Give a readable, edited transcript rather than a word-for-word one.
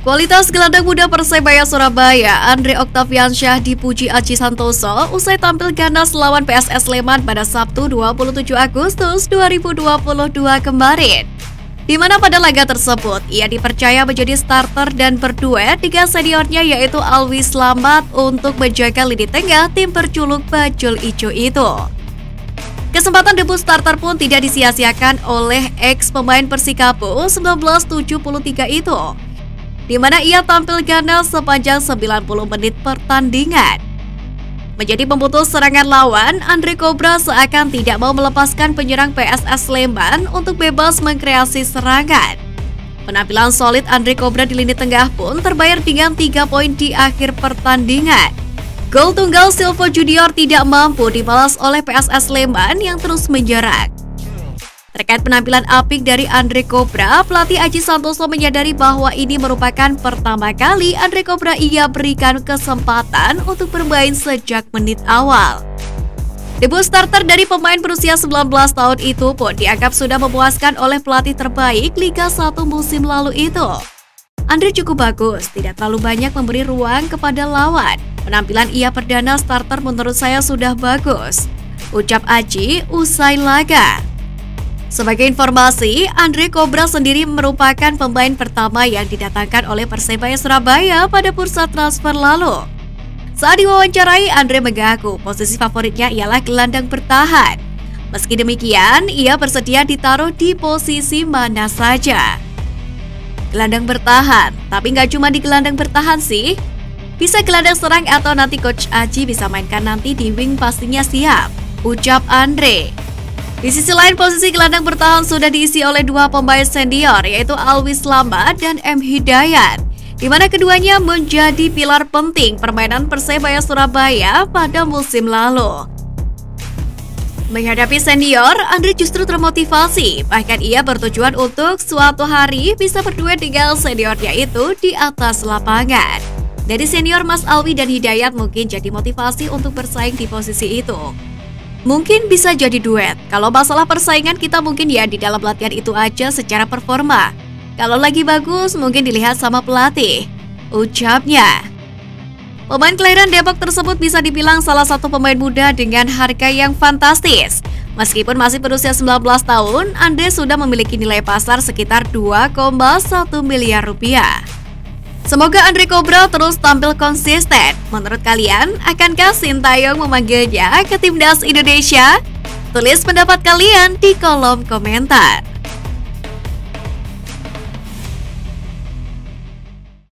Kualitas gelandang muda Persebaya Surabaya, Andre Octaviansyah dipuji Aji Santoso usai tampil ganas lawan PSS Sleman pada Sabtu 27 Agustus 2022 kemarin. Di mana pada laga tersebut, ia dipercaya menjadi starter dan berduet dengan seniornya yaitu Alwi Slamet untuk menjaga lini tengah tim berjuluk Bajul Ijo itu. Kesempatan debut starter pun tidak disia-siakan oleh ex pemain Persikapu 1973 itu, di mana ia tampil ganas sepanjang 90 menit pertandingan. Menjadi pemutus serangan lawan, Andre Cobra seakan tidak mau melepaskan penyerang PSS Sleman untuk bebas mengkreasi serangan. Penampilan solid Andre Cobra di lini tengah pun terbayar dengan 3 poin di akhir pertandingan. Gol tunggal Silvo Junior tidak mampu dibalas oleh PSS Sleman yang terus menyerang. Terkait penampilan apik dari Andre Cobra, pelatih Aji Santoso menyadari bahwa ini merupakan pertama kali Andre Cobra ia berikan kesempatan untuk bermain sejak menit awal. Debut starter dari pemain berusia 19 tahun itu pun dianggap sudah memuaskan oleh pelatih terbaik Liga 1 musim lalu itu. Andre cukup bagus, tidak terlalu banyak memberi ruang kepada lawan. Penampilan ia perdana starter menurut saya sudah bagus, ucap Aji usai laga. Sebagai informasi, Andre Cobra sendiri merupakan pemain pertama yang didatangkan oleh Persebaya Surabaya pada bursa transfer lalu. Saat diwawancarai, Andre mengaku posisi favoritnya ialah gelandang bertahan. Meski demikian, ia bersedia ditaruh di posisi mana saja. Gelandang bertahan, tapi nggak cuma di gelandang bertahan sih. Bisa gelandang serang atau nanti Coach Aji bisa mainkan nanti di wing pastinya siap, ucap Andre. Di sisi lain, posisi gelandang bertahan sudah diisi oleh dua pemain senior yaitu Alwi Slamet dan M. Hidayat, di mana keduanya menjadi pilar penting permainan Persebaya Surabaya pada musim lalu. Menghadapi senior, Andre justru termotivasi, bahkan ia bertujuan untuk suatu hari bisa berduet dengan seniornya itu di atas lapangan. Dari senior Mas Alwi dan Hidayat mungkin jadi motivasi untuk bersaing di posisi itu. Mungkin bisa jadi duet. Kalau masalah persaingan kita mungkin ya di dalam latihan itu aja secara performa. Kalau lagi bagus mungkin dilihat sama pelatih, ucapnya. Pemain kelahiran Depok tersebut bisa dibilang salah satu pemain muda dengan harga yang fantastis. Meskipun masih berusia 19 tahun, Andre sudah memiliki nilai pasar sekitar 2,1 miliar rupiah. Semoga Andre Cobra terus tampil konsisten. Menurut kalian, akankah Sintayong memanggilnya ke timnas Indonesia? Tulis pendapat kalian di kolom komentar.